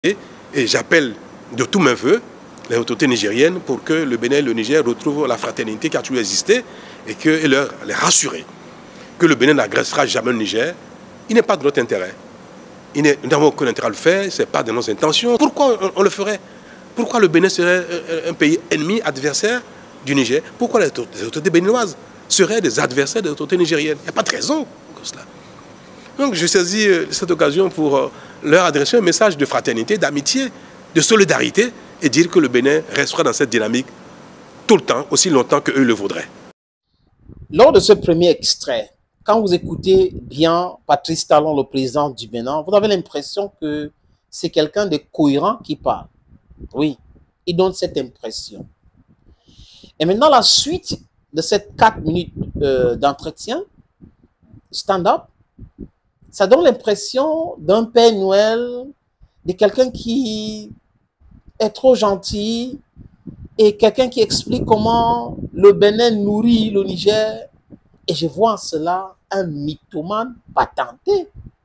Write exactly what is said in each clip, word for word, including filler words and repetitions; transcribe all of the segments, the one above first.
Et, et j'appelle de tous mes voeux les autorités nigériennes pour que le Bénin et le Niger retrouvent la fraternité qui a toujours existé et, que, et leur, les rassurer que le Bénin n'agressera jamais le Niger. Il n'est pas de notre intérêt. Nous n'avons aucun intérêt à le faire, ce n'est pas de nos intentions. Pourquoi on, on le ferait? Pourquoi le Bénin serait un, un pays ennemi, adversaire du Niger? Pourquoi les, les autorités béninoises seraient des adversaires des autorités nigériennes? Il n'y a pas de raison pour cela. Donc je saisis cette occasion pour leur adresser un message de fraternité, d'amitié, de solidarité et dire que le Bénin restera dans cette dynamique tout le temps, aussi longtemps qu'eux le voudraient. Lors de ce premier extrait, quand vous écoutez bien Patrice Talon, le président du Bénin, vous avez l'impression que c'est quelqu'un de cohérent qui parle. Oui, il donne cette impression. Et maintenant, la suite de ces quatre minutes euh, d'entretien, stand-up, ça donne l'impression d'un Père Noël, de quelqu'un qui est trop gentil et quelqu'un qui explique comment le Bénin nourrit le Niger. Et je vois en cela un mythomane patenté.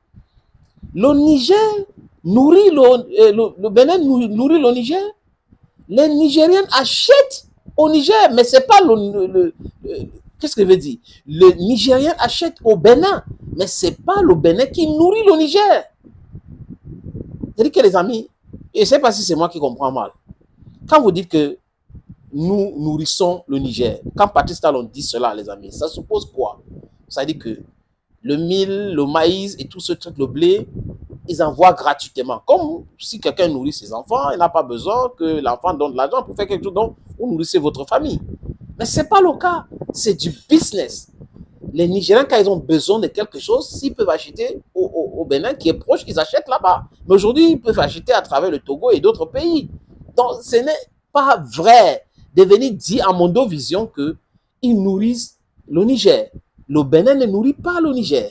Le Niger nourrit le, le, le Bénin nourrit le Niger. Les Nigériens achètent au Niger, mais c'est pas le, le, le qu'est-ce que je veux dire? Les Nigériens achètent au Bénin, mais c'est pas le Bénin qui nourrit le Niger. C'est-à-dire que les amis, et je ne sais pas si c'est moi qui comprends mal. Quand vous dites que nous nourrissons le Niger, quand Patrice Talon dit cela, les amis, ça suppose quoi? Ça veut dire que le mil, le maïs et tout ce truc, le blé, ils envoient gratuitement. Comme si quelqu'un nourrit ses enfants, il n'a pas besoin que l'enfant donne de l'argent pour faire quelque chose dont vous nourrissez votre famille. Mais ce n'est pas le cas. C'est du business. Les Nigériens, quand ils ont besoin de quelque chose, s'ils peuvent acheter au, au, au Bénin qui est proche, ils achètent là-bas. Mais aujourd'hui, ils peuvent acheter à travers le Togo et d'autres pays. Donc, ce n'est pas vrai de venir dire à Mondovision qu'ils nourrissent le Niger. Le Bénin ne nourrit pas le Niger.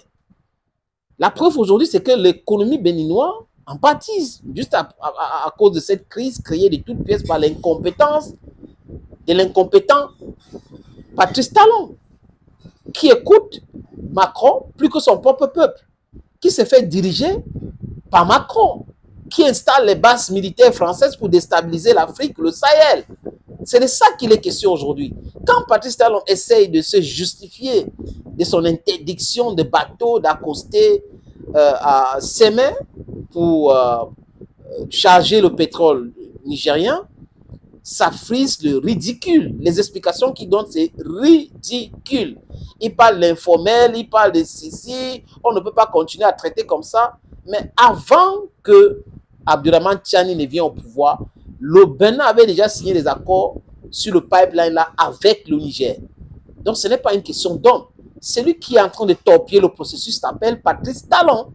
La preuve aujourd'hui, c'est que l'économie béninoise en baptise, juste à, à, à cause de cette crise créée de toutes pièces par l'incompétence de l'incompétent Patrice Talon, qui écoute Macron plus que son propre peuple, qui se fait diriger par Macron, qui installe les bases militaires françaises pour déstabiliser l'Afrique, le Sahel. C'est de ça qu'il est question aujourd'hui. Quand Patrice Talon essaye de se justifier de son interdiction de bateaux d'accoster euh, à Sémé pour euh, charger le pétrole nigérien, ça frise le ridicule. Les explications qu'il donne, c'est ridicule. Il parle d'informel, il parle de ceci. On ne peut pas continuer à traiter comme ça. Mais avant que Abdourahmane Tiani ne vienne au pouvoir, le Bénin avait déjà signé des accords sur le pipeline là avec le Niger. Donc ce n'est pas une question d'homme. Celui qui est en train de torpiller le processus s'appelle Patrice Talon.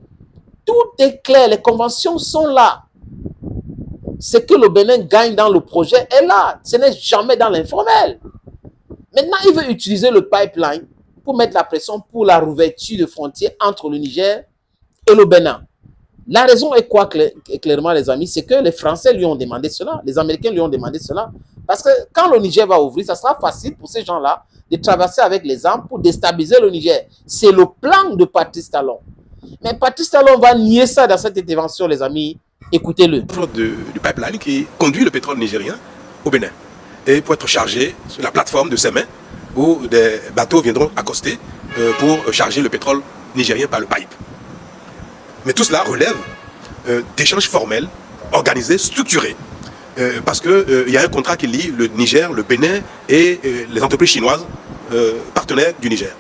Tout est clair, les conventions sont là. Ce que le Bénin gagne dans le projet est là. Ce n'est jamais dans l'informel. Maintenant, il veut utiliser le pipeline pour mettre la pression pour la rouverture de frontières entre le Niger et le Bénin. La raison est quoi, clairement, les amis? C'est que les Français lui ont demandé cela. Les Américains lui ont demandé cela. Parce que quand le Niger va ouvrir, ça sera facile pour ces gens-là de traverser avec les armes pour déstabiliser le Niger. C'est le plan de Patrice Talon. Mais Patrice Talon va nier ça dans cette intervention, les amis. Écoutez-le. Du pipeline qui conduit le pétrole nigérien au Bénin. Et pour être chargé sur la plateforme de Sémé, où des bateaux viendront accoster euh, pour charger le pétrole nigérien par le pipe. Mais tout cela relève euh, d'échanges formels, organisés, structurés. Euh, parce qu'il euh, y a un contrat qui lie le Niger, le Bénin et euh, les entreprises chinoises euh, partenaires du Niger.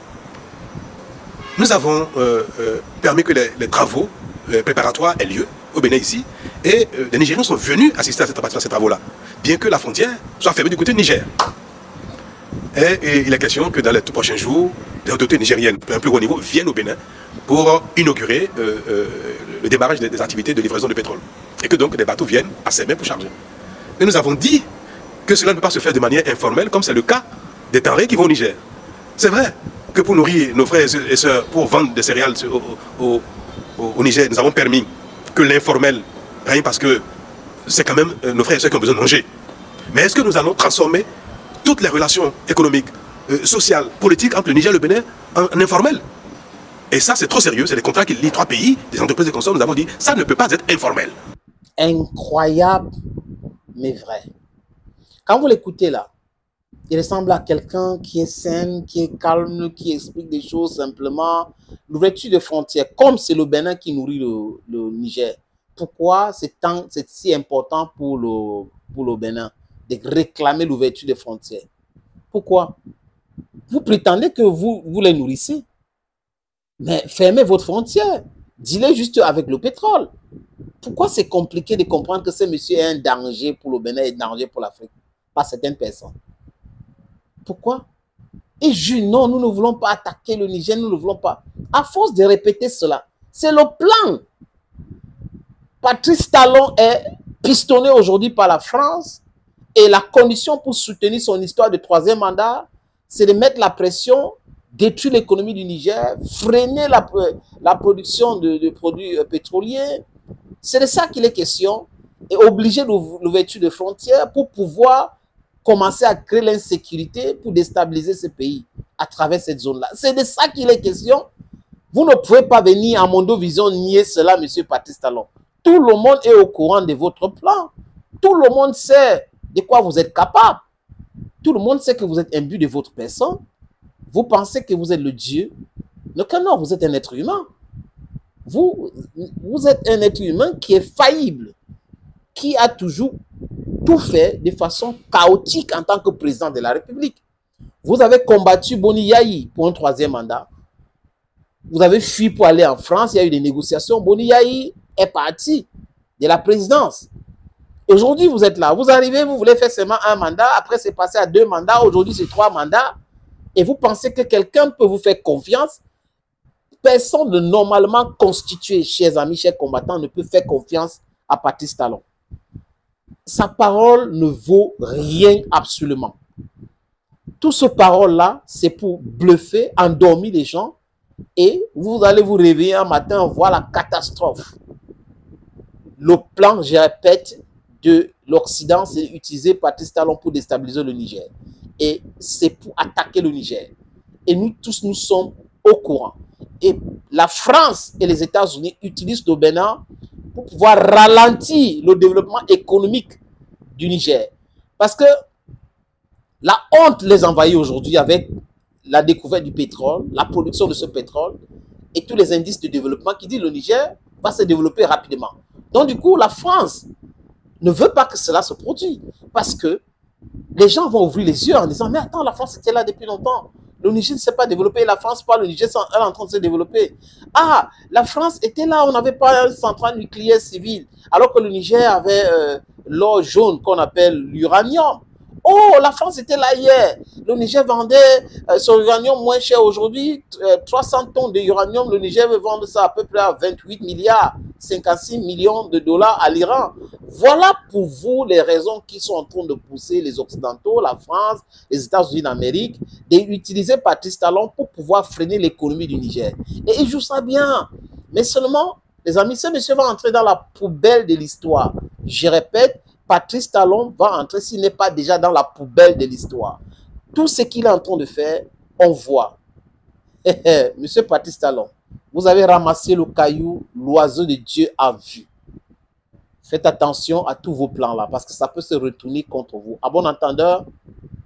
Nous avons euh, euh, permis que les, les travaux euh, préparatoires aient lieu au Bénin ici, et euh, les Nigériens sont venus assister à, cette, à ces travaux-là, bien que la frontière soit fermée du côté du Niger. Et, et il est question que dans les tout prochains jours, les autorités nigériennes, à un plus haut niveau, viennent au Bénin pour inaugurer euh, euh, le démarrage des, des activités de livraison de pétrole. Et que donc les bateaux viennent à Sémé pour charger. Mais nous avons dit que cela ne peut pas se faire de manière informelle, comme c'est le cas des denrées qui vont au Niger. C'est vrai que pour nourrir nos frères et sœurs, pour vendre des céréales au, au, au, au Niger, nous avons permis que l'informel règne parce que c'est quand même nos frères et sœurs qui ont besoin de manger. Mais est-ce que nous allons transformer toutes les relations économiques, euh, sociales, politiques entre le Niger et le Bénin en, en informel? Et ça, c'est trop sérieux. C'est des contrats qui lient trois pays, des entreprises de consommation. Nous avons dit ça ne peut pas être informel. incroyable, mais vrai. Quand vous l'écoutez là, il ressemble à quelqu'un qui est sain, qui est calme, qui explique des choses simplement. L'ouverture des frontières, comme c'est le Bénin qui nourrit le, le Niger, pourquoi c'est si important pour le, pour le Bénin de réclamer l'ouverture des frontières? Pourquoi? Vous prétendez que vous, vous les nourrissez, mais fermez votre frontière. Dis-le juste avec le pétrole. Pourquoi c'est compliqué de comprendre que ce monsieur est un danger pour le Bénin et un danger pour l'Afrique par certaines personnes? Pourquoi? Et je, non, nous ne voulons pas attaquer le Niger, nous ne voulons pas. À force de répéter cela, c'est le plan. Patrice Talon est pistonné aujourd'hui par la France et la condition pour soutenir son histoire de troisième mandat, c'est de mettre la pression, détruire l'économie du Niger, freiner la, la production de, de produits pétroliers. C'est de ça qu'il est question et obliger l'ouverture de frontières pour pouvoir commencer à créer l'insécurité pour déstabiliser ce pays à travers cette zone-là. C'est de ça qu'il est question. Vous ne pouvez pas venir à Mondovision nier cela, M. Patrice Talon. Tout le monde est au courant de votre plan. Tout le monde sait de quoi vous êtes capable. Tout le monde sait que vous êtes imbu de votre personne. Vous pensez que vous êtes le Dieu. Non, non, vous êtes un être humain. Vous, vous êtes un être humain qui est faillible, qui a toujours tout fait de façon chaotique en tant que président de la République. Vous avez combattu Boni Yayi pour un troisième mandat. Vous avez fui pour aller en France, il y a eu des négociations. Boni Yayi est parti de la présidence. Aujourd'hui, vous êtes là. Vous arrivez, vous voulez faire seulement un mandat. Après, c'est passé à deux mandats. Aujourd'hui, c'est trois mandats. Et vous pensez que quelqu'un peut vous faire confiance? Personne de normalement constitué, chers amis, chers combattants, ne peut faire confiance à Patrice Talon. Sa parole ne vaut rien absolument. Tout ce parole-là, c'est pour bluffer, endormir les gens et vous allez vous réveiller un matin, voir la catastrophe. Le plan, je répète, de l'Occident, c'est d'utiliser Patrice Talon pour déstabiliser le Niger. Et c'est pour attaquer le Niger. Et nous tous, nous sommes au courant. Et la France et les États-Unis utilisent le Bénin pour pouvoir ralentir le développement économique du Niger. Parce que la honte les envahit aujourd'hui avec la découverte du pétrole, la production de ce pétrole et tous les indices de développement qui disent que le Niger va se développer rapidement. Donc du coup, la France ne veut pas que cela se produise parce que les gens vont ouvrir les yeux en disant « Mais attends, la France était là depuis longtemps. Le Niger ne s'est pas développé, la France pas, le Niger est en train de se développer. Ah, la France était là, on n'avait pas une centrale nucléaire civile, alors que le Niger avait euh, l'or jaune qu'on appelle l'uranium. Oh, la France était là hier. Le Niger vendait euh, son uranium moins cher aujourd'hui, euh, trois cents tonnes de uranium. Le Niger veut vendre ça à peu près à vingt-huit milliards, cinquante-six millions de dollars à l'Iran. Voilà pour vous les raisons qui sont en train de pousser les Occidentaux, la France, les États-Unis d'Amérique, d'utiliser Patrice Talon pour pouvoir freiner l'économie du Niger. Et ils jouent ça bien. Mais seulement, les amis, ce monsieur va entrer dans la poubelle de l'histoire. Je répète, Patrice Talon va entrer s'il n'est pas déjà dans la poubelle de l'histoire. Tout ce qu'il est en train de faire, on voit. Monsieur Patrice Talon, vous avez ramassé le caillou, l'oiseau de Dieu a vu. Faites attention à tous vos plans là, parce que ça peut se retourner contre vous. À bon entendeur,